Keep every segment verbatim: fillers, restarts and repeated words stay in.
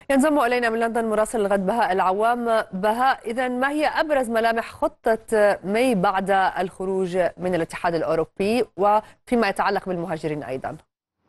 ينضم إلينا من لندن مراسل الغد بهاء العوام. بهاء، إذا ما هي أبرز ملامح خطة ماي بعد الخروج من الاتحاد الأوروبي وفيما يتعلق بالمهاجرين أيضا؟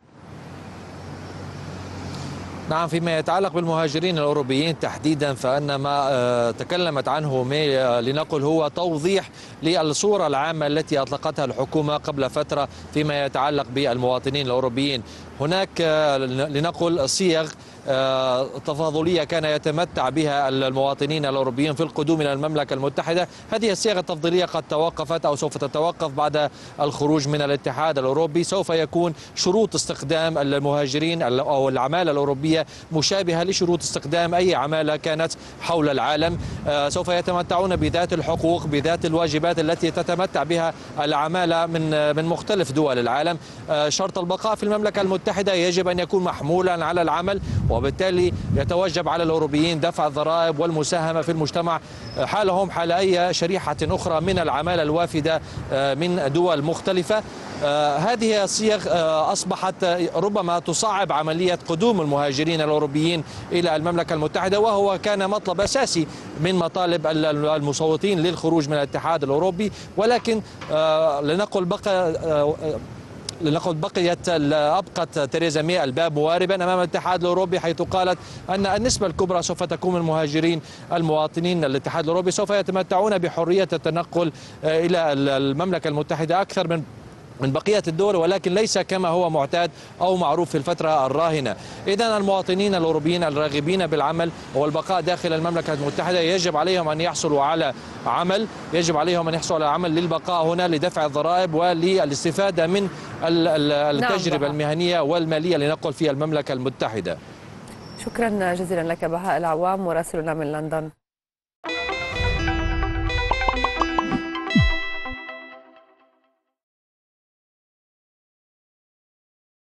نعم، فيما يتعلق بالمهاجرين الأوروبيين تحديدا فإن ما تكلمت عنه ماي لنقل هو توضيح للصورة العامة التي أطلقتها الحكومة قبل فترة فيما يتعلق بالمواطنين الأوروبيين. هناك لنقل صيغ تفاضلية كان يتمتع بها المواطنين الأوروبيين في القدوم إلى المملكة المتحدة. هذه الصيغ التفضيلية قد توقفت أو سوف تتوقف بعد الخروج من الاتحاد الأوروبي. سوف يكون شروط استخدام المهاجرين أو العمالة الأوروبية مشابهة لشروط استخدام أي عمالة كانت حول العالم. سوف يتمتعون بذات الحقوق بذات الواجبات التي تتمتع بها العمالة من من مختلف دول العالم. شرط البقاء في المملكة المتحدة يجب أن يكون محمولا على العمل، وبالتالي يتوجب على الأوروبيين دفع الضرائب والمساهمة في المجتمع حالهم حال أي شريحة أخرى من العمالة الوافدة من دول مختلفة. هذه الصيغ أصبحت ربما تصعب عملية قدوم المهاجرين الأوروبيين إلى المملكة المتحدة، وهو كان مطلب أساسي من مطالب المصوتين للخروج من الاتحاد الأوروبي. ولكن لنقل بقى لنقل بقيت أبقت تيريزا ماي الباب مواربا أمام الاتحاد الأوروبي، حيث قالت أن النسبة الكبرى سوف تكون من المهاجرين المواطنين الاتحاد الأوروبي سوف يتمتعون بحرية التنقل إلى المملكة المتحدة أكثر من من بقية الدول، ولكن ليس كما هو معتاد أو معروف في الفترة الراهنة. إذن المواطنين الأوروبيين الراغبين بالعمل والبقاء داخل المملكة المتحدة يجب عليهم أن يحصلوا على عمل، يجب عليهم أن يحصلوا على عمل للبقاء هنا لدفع الضرائب وللاستفادة من التجربة المهنية والمالية لنقل في المملكة المتحدة. شكرا جزيلا لك بهاء العوام مراسلنا من لندن.